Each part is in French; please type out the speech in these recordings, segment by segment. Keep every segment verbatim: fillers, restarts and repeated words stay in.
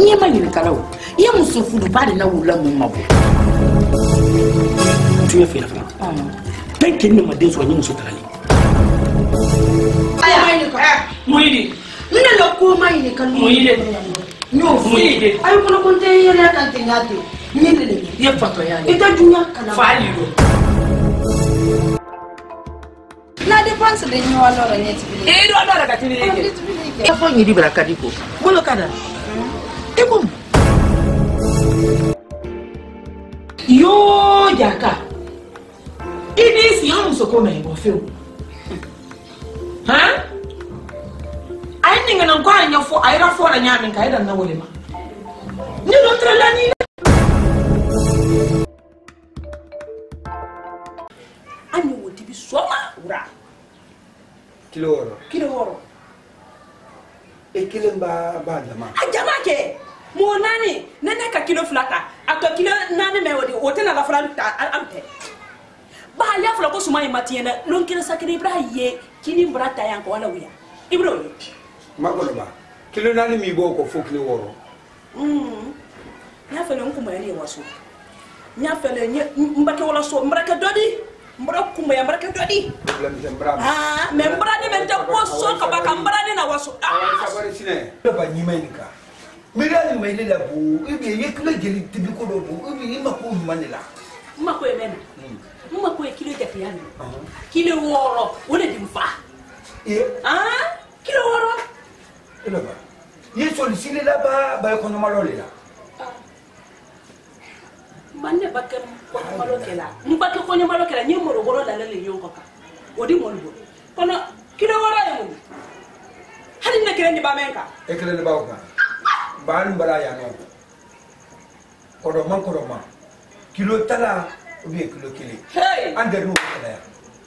Ni ma ni kala o. Ye muso fudu ba de na wula mu mabo. Tu es fait la femme. Ah. Ben ken ne ma den so ni muso talali. Aya ni ko. Moyidi. Nina lo ko mai ni kan. Moyidi. No Moyidi. Ay ko ko te yele kan te ngati. Ni le le. Ye fato ya. Ita dunya kala. Fali do. Na dépense de ni wala ro net bi. E do do daga tini yake. Ya fa ni di brakadi ko. Bolo kada. E ko. Yo jaka. Ini si hamu soko me bo fe. Ha? Ai ninga nan kwa nya fo ai ra fo na nya min kai dan na wole ma. Ni no trela ni. Ani wodi bi soma ura. Kilo oro. Kilo oro. E kilo ba ba jama. A jama ke. Mo nani nene ka kilo flata. Ato kilo nani me wodi wotena la flata ante. Ba ya fla ko suma imatiena lon kina sakini ibrahiye kini mbrata yanko wala wiya. Ibro. Magolo ba. Kilo nani mi bo ko fo kilo oro. Mm. Nya fele nkumba yali waso. Nya fele mbake wala so mbraka dodi. Mbra kumba ya mbraka dodi. Ah, me mbrani me te poso ka baka mbrani na waso. Ah, sabari sine. Ba nyima nika. Mirali mai le bu, ibi ye kilo geli tibi ko do bu, ibi ima ko manila. Ma ko emena. Ma ko e kilo japi yani. Kilo woro, wole dimfa. Eh? Ah, kilo woro. Elo ba. Ye soli sile la ba ba ko no malole la. Manne bakam ko malo kela. Mbake ko ni malo kela, nyemo ro goro la le yonko ka. Odi mo lu. Kono kilo woro e mo. Hani na kele ni ba menka. E kele ni ba o ka. Ba ni bala ya no. Ko do man ko do man. Kilo tala ou bien kilo kili. Hey! Ande no kala ya.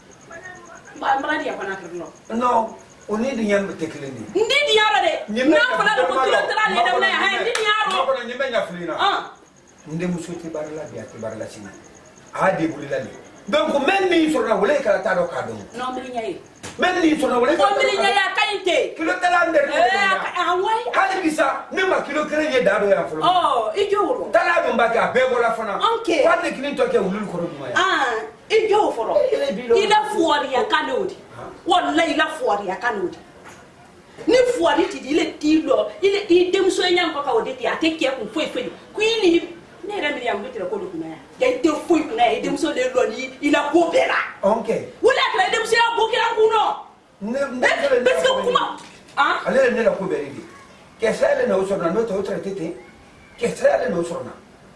Ba mbradi ya pana kirno. Non, on est de nyam te kele ni. Ndi di yaro de. Na fala do ko kilo tala le dem na ha ndi di yaro. Ko ni menya fulina. Ah. Nde musuti barla biya te barla sini. A de bulila ni. Donc même ni sur la wole kala ta do ka do. Non mi nyaay. Même ni sur la wole. Ko mi nyaay ya kayite. Kilo tala ande. Eh, ah ouais. Hali bisa ne ma kilo kere ye da do ya fulo. Oh, ijo woro. Tala be mbaka be bola fana. Okay. Kwa de kini to ke wulul ko do maya. Ah, ijo foro. Ila fuori ya kanodi. Wallahi la fuori ya kanodi. Ni fuori ti ile tilo, ile idem so nyam ko ka odeti ateke ku foi foi. Kuili ne ra mi yam bitira ko do kuna ya. Ya te foi kuna ya idem so le lo ni ila ko bela. Okay. Wala kala idem so ya bo kila kuno. Ne ne parce que kuma ah ale ne la ko beridi. Ke sale no so na no to tretete. Ke sale no so na.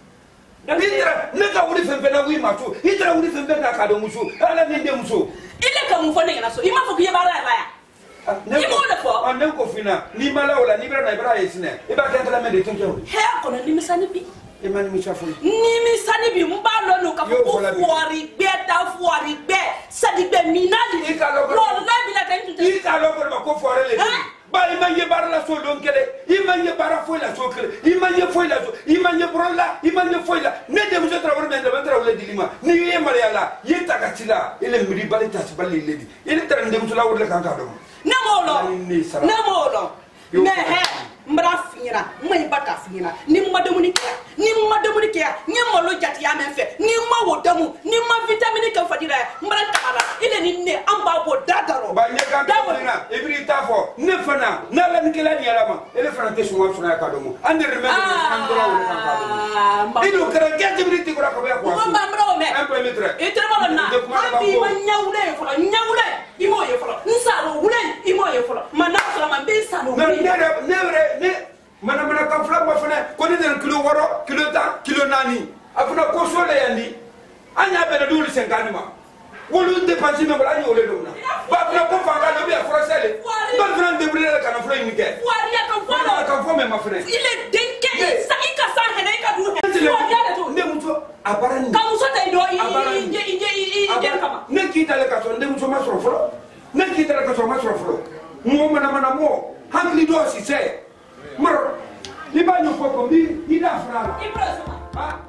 Itra ne ka wuri fembe na wi matu. Itra wuri fembe na ka do musu. Ala ni de musu. Ile ka mu fone na so. Ima fo biye bara ba ya. Ni mo le fo. On ne ko fina. Ni mala wala ni bra na ibra yesine. E ba ka tala me de tonjo. He ko na ni misani bi. E man mi chafu. Ni misani bi mba lo no ka fo fuori be ta fuori be. Sadi be minali. Ika lo ko. Lo la bi la tan tu. Ika lo ko ba ko fuori le. Ba imanye bara la so don kele. Imanye bara foi la so kele. Imanye foi la so. Imanye brola. Imanye foi la. Ne de muso trawo me de tra wala dilima. Ni ye mariala. Ye takatila. Ile miri bali ta bali ledi. Ile tra de muso la wala kan ka do. Namolo. Namolo. Me he mbra fira, mwe baka fira. Ni madamu ni kia. Ni madamu ni kia. Ni molo jati ya menfe. Ni ma wodamu. Ni ma vitamini kan fadira. Mbra takala. Ile ni ne amba bo dadaro. Ba ne kan ta fina. Ibri ta fo. Ne fana. Na la ni kala ni alama. Ele fana te suma funa ka do mo. Ande remede andora wala kan ka do mo. Ido kara gerte ibri ti ko ra ko ba ko. Mo ba mbra o me. Un peu metre. E tere mo na. Abi ma nyawule fo. Nyawule. Imo ye fo. Nsaro wule imo ye fo. Mana fo ma be saro. Ne ne ne mana mana ka fla ma fana ko ni den kilo woro kilo ta kilo nani afuna ko so le yandi anya be na dulu senkani ma wolu dépenser me wala ni ole do na ba fna ko fa ka do be français le ba fna de briller ka na flo ni ke wari ya kan fo ka fo me ma fna ile denke sa ika sa hene ka du he wari to ne muto abarani ka muso ta do inje inje inje kama ne kita le ka so ne muto ma so flo ne kita le ka so ma so flo mo mana mana mo hankli do si se mar ni ba ñu foko bi ni da frala ibrahima ha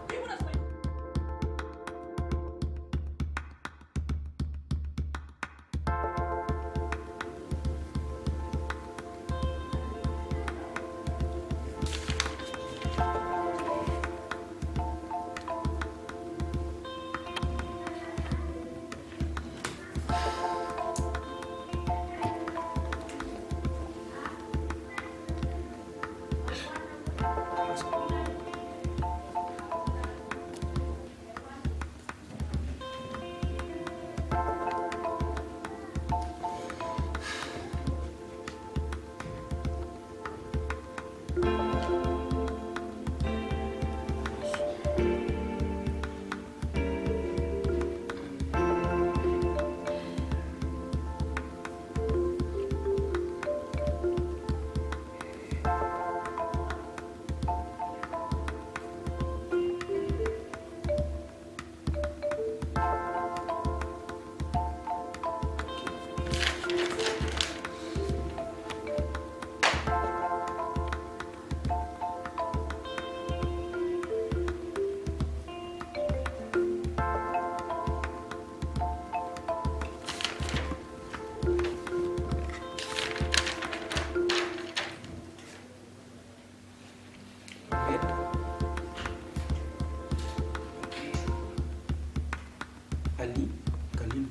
Ali Kalim.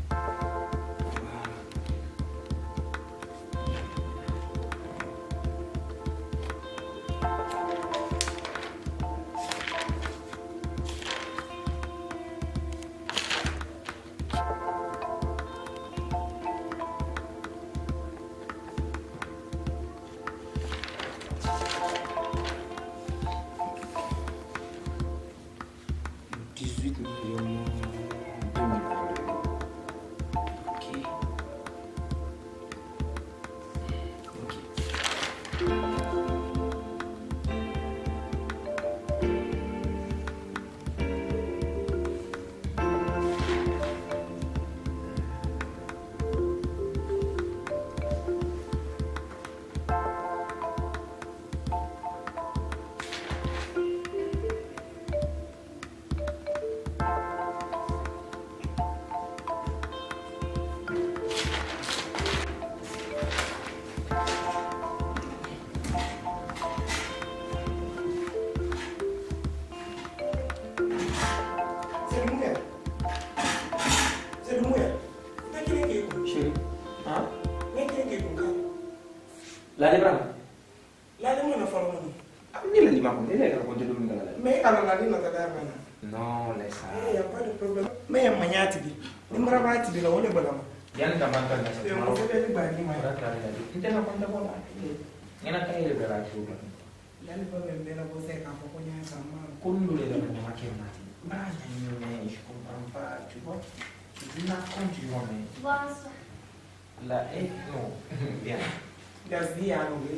dix-huit millions deux mille vingt-deux. Ok. Ok. La de brama. La de mana falo no. Ni la lima con, ni la con de dum ngala. Me ala la ni na ta da mana. No, la sa. Eh, ya pas de problème. Me ya manyati bi. Ni mara ba ti bi la wole bala ma. Yan da man kan da sa. Yo mo fele ni ba ni ma. Ora ta la. Inte na kon da bola. Ngena kai le bela tu. La ni ba me la bo se ka ko ko nya sa ma. Kundu le da ma ke na. Ba ni yo ne, je comprends pas, tu vois. Tu n'as compte du moment. Bonsoir. La eh non. Bien. Gazdi ya no.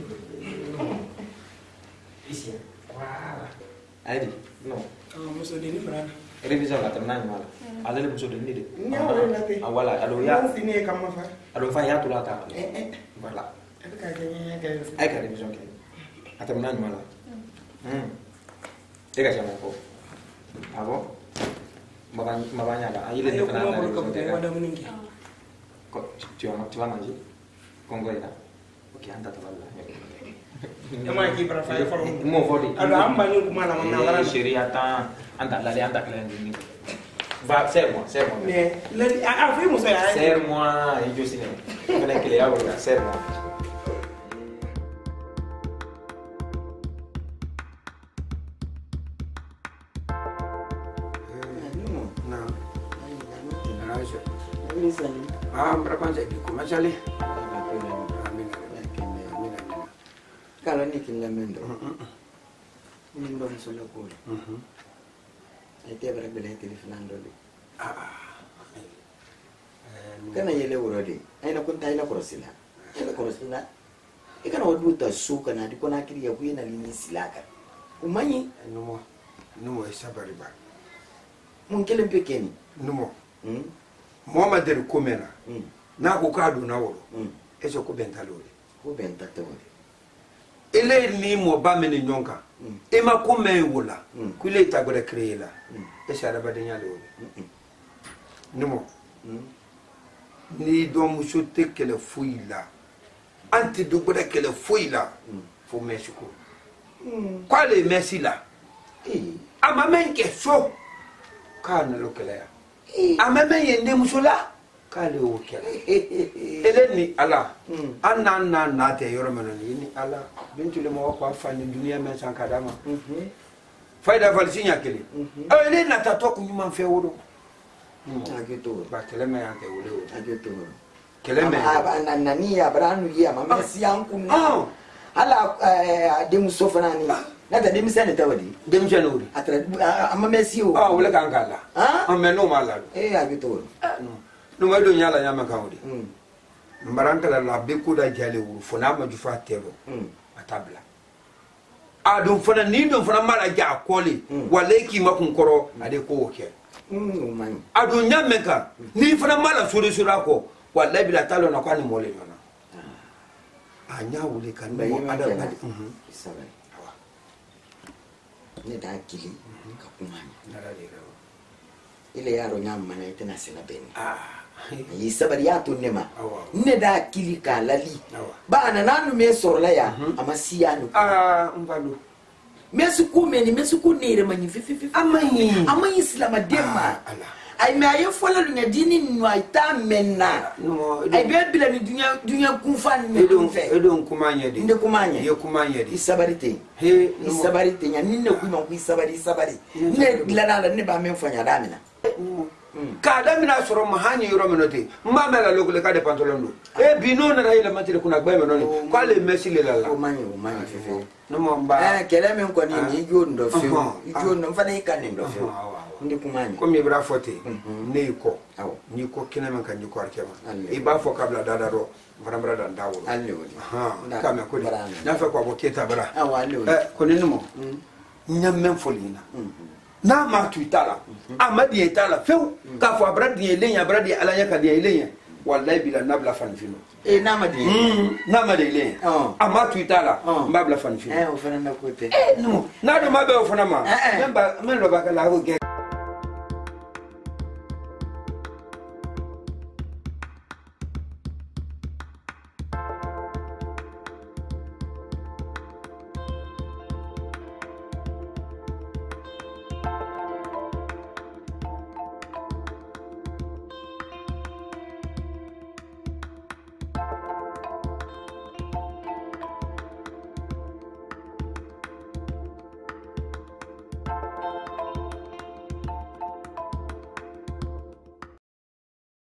Ici. Voilà. Allez, non. Ah, mo so de ni brana. Révision la terminale mala. Allez le muso de ni de. Nya wole na te. Ah voilà, alors ya. Si ni kam ma fa. Alors fa ya tu la ta. Eh eh. Voilà. Ka ka nya ka. Ai ka révision ke. A terminale mala. Hmm. Et ka chama ko. Ah bon? Mabanya mabanya là. Il est de kana. Madame Ninki. Tu vas tu vas manger. Congo là. Ok, anda tu vas là. Ema ki para fa falo. Mo fodi. Alo amba ni kuma la mana wala. Chérie, attends. Anda là, anda clair ni. Va, serre-moi, serre-moi. Mais le ah fui mo so ya. Serre-moi, et je sais. On est clair là, serre-moi. Ah, berapa saya bikin macam ni? Kalau ni kita mendo, mendo solo kul. Itu berapa beli telefon dulu? Karena yele uradi, aina pun tahu lah korosila, yele korosila. Ikan awak buta suka na, di kona kiri ya kuih na lini silakan. Umanyi? Numo, numo sabar riba. Mungkin lebih kini. Numo. Muhammad dari komena. Na ko kadu na woro. Eso ko bentalori. Ko bentalori. Ele ni mo ba meni nyonka. E ma ko me wola. Kule ta gore créer la. E sha da badenya lo. Numo. Ni do muso te kele fuila. Anti do gore kele fuila. Fo Mexico. Quale Messi la? Eh. Ama menke so. Kana lo kele ya. Ama men yende muso la. Kale o kele. Ele ni ala. Anna na na te yoro mena ni ala. Bintu le mo kwa fani dunia men san kadama. Faida valisinya kele. Ah ele na tato ku nyuma fe wodo. Ageto. Ba kele me ante wodo. Ageto. Kele me. Ah na na ni abranu ya mama si yanku. Ah. Ala demu sofana ni. Nata demu sene tawadi. Demu januri. Atra ama Messi o. Ah wala kankala. Ah. Ame no mala. Eh ageto. No. No wado nyala nyama kawdi. Mbaranta la be ko da jale wuru fona ma jufa tebo. Atabla. Adum fona ni do fona mala ja kole. Waleki makunkoro ade ko woke. Mm man. Adum nyameka ni fona mala sore sore ko. Wallahi bila talo na kwani mole yona. Anya wule kan mo ada bali. Mhm. Sabai. Ni da kili ka kumanya. Nara dira. Ile yaro nyamma na itena sina beni. Ah. Yi sabari ya to nema. Ne da kili ka lali. Ba na nanu me sorla ya amasiya no. Ah, umvalo. Mesu ku meni mesu ku ne re manyi fi fi fi. Amanyi. Amanyi islama dema. Allah. ai me aye fola lunya dini no aita menna no ai be bila ni dunya dunya kunfa ni edon edon kumanya de inde kumanya ye kumanya de isabarite he isabarite nya ninne kuma ku isabari isabari ne dilana la ne ba men fanya damina ka damina soro mahani yoro menote mamela lokole ka de pantalon do e bino na ile matire kuna gbe menoni ko le messi le la o manye o manye fefe no mo mba eh kele men ko ni ni jo ndo fe jo ndo mfana ikane ndo fe ndi kumanya ko mi bra fote ne ko ni ko kina men kan ni ko arkema e ba fo kabla dada ro vrambra da ndawo alle woni ha kama ko na fa ko boketa bra eh ko ni mo nyam men folina na ma tuitala amadi etala feu ka fo abradi elenya abradi alanya ka dia elenya wallahi bila nabla fanfino e na ma di na ma de elenya ama tuitala mbabla fanfino eh o fana na kote eh no na do ma be o fana ma memba men lo ba ka la go